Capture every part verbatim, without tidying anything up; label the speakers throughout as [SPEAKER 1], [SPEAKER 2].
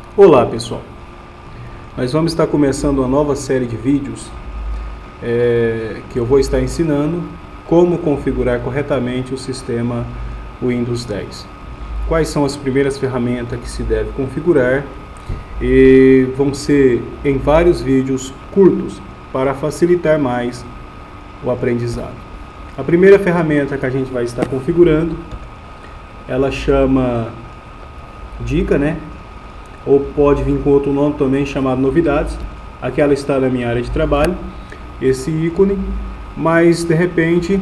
[SPEAKER 1] Olá pessoal, nós vamos estar começando uma nova série de vídeos é, que eu vou estar ensinando como configurar corretamente o sistema Windows dez. Quais são as primeiras ferramentas que se deve configurar, e vão ser em vários vídeos curtos para facilitar mais o aprendizado. A primeira ferramenta que a gente vai estar configurando, ela chama Dica, né? Ou pode vir com outro nome também chamado Novidades. Aqui ela está na minha área de trabalho, esse ícone, mas de repente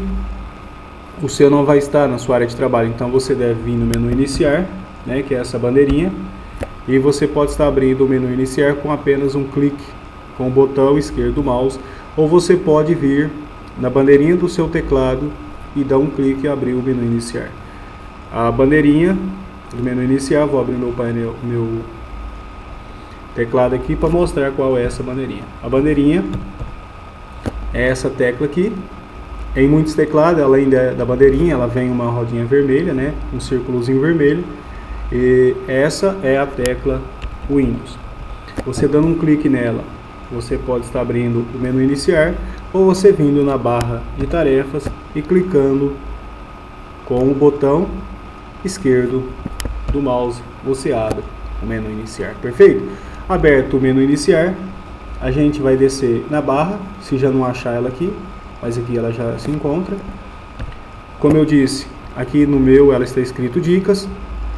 [SPEAKER 1] o seu não vai estar na sua área de trabalho, então você deve vir no menu Iniciar, né, que é essa bandeirinha, e você pode estar abrindo o menu Iniciar com apenas um clique com o botão esquerdo do mouse, ou você pode vir na bandeirinha do seu teclado e dar um clique e abrir o menu Iniciar. A bandeirinha do menu Iniciar, vou abrir meu painel, meu teclado aqui para mostrar qual é essa bandeirinha. A bandeirinha é essa tecla aqui. Em muitos teclados, além da, da bandeirinha, ela vem uma rodinha vermelha, né, um círculozinho vermelho, e essa é a tecla Windows. Você dando um clique nela, você pode estar abrindo o menu Iniciar, ou você vindo na barra de tarefas e clicando com o botão esquerdo do mouse, você abre o menu Iniciar. Perfeito? Aberto o menu Iniciar, a gente vai descer na barra, se já não achar ela aqui, mas aqui ela já se encontra. Como eu disse, aqui no meu ela está escrito Dicas,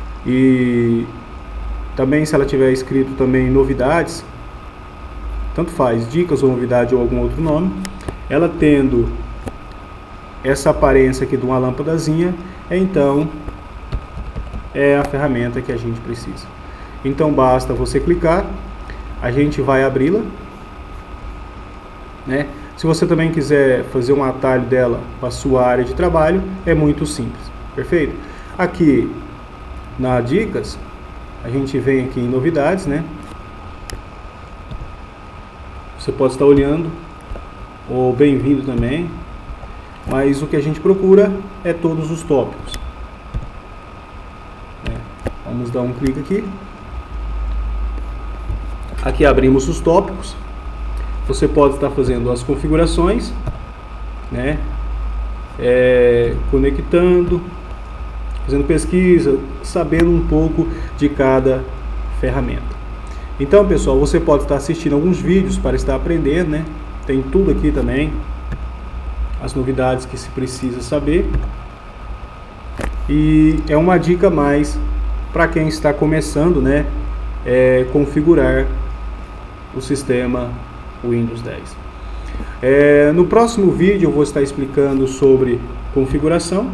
[SPEAKER 1] e também se ela tiver escrito também Novidades, tanto faz, Dicas ou Novidade ou algum outro nome, ela tendo essa aparência aqui de uma lâmpadazinha, então é a ferramenta que a gente precisa. Então basta você clicar, a gente vai abri-la, né? Se você também quiser fazer um atalho dela para a sua área de trabalho, é muito simples, perfeito? Aqui na Dicas, a gente vem aqui em Novidades, né? Você pode estar olhando, ou bem-vindo também, mas o que a gente procura é todos os tópicos. Vamos dar um clique aqui. Aqui abrimos os tópicos. Você pode estar fazendo as configurações, né? É, conectando, fazendo pesquisa, sabendo um pouco de cada ferramenta. Então, pessoal, você pode estar assistindo alguns vídeos para estar aprendendo, né? Tem tudo aqui também, as novidades que se precisa saber. E é uma dica a mais para quem está começando, né, é, configurar o sistema Windows dez. É, no próximo vídeo eu vou estar explicando sobre configuração,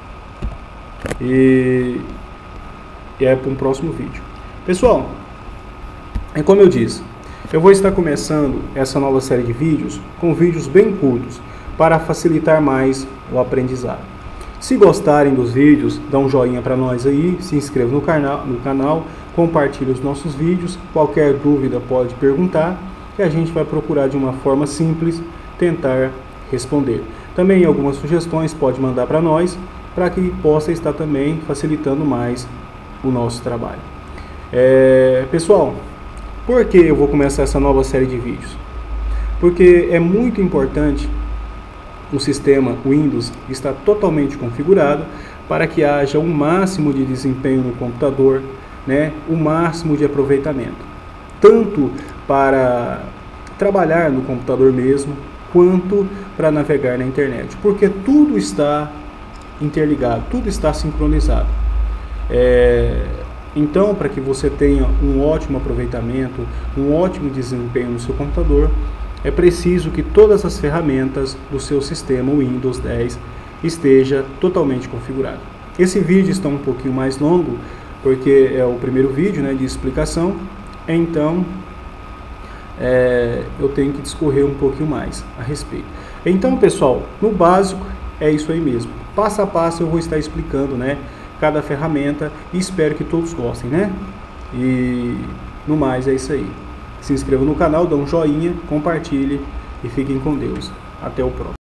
[SPEAKER 1] e, e é para um próximo vídeo. Pessoal, é como eu disse, eu vou estar começando essa nova série de vídeos com vídeos bem curtos para facilitar mais o aprendizado. Se gostarem dos vídeos, dá um joinha para nós aí, se inscreva no canal, no canal, compartilhe os nossos vídeos. Qualquer dúvida pode perguntar, que a gente vai procurar de uma forma simples tentar responder. Também algumas sugestões pode mandar para nós, para que possa estar também facilitando mais o nosso trabalho. É, pessoal, por que eu vou começar essa nova série de vídeos? Porque é muito importante o sistema Windows está totalmente configurado para que haja um máximo de desempenho no computador, né, o máximo de aproveitamento, tanto para trabalhar no computador mesmo, quanto para navegar na internet, porque tudo está interligado, tudo está sincronizado. É, então, para que você tenha um ótimo aproveitamento, um ótimo desempenho no seu computador, é preciso que todas as ferramentas do seu sistema Windows dez esteja totalmente configurado. Esse vídeo está um pouquinho mais longo, porque é o primeiro vídeo, né, de explicação, então é, eu tenho que discorrer um pouquinho mais a respeito. Então, pessoal, no básico é isso aí mesmo. Passo a passo eu vou estar explicando, né, cada ferramenta, e espero que todos gostem, né? E no mais é isso aí. Se inscreva no canal, dá um joinha, compartilhe e fiquem com Deus. Até o próximo.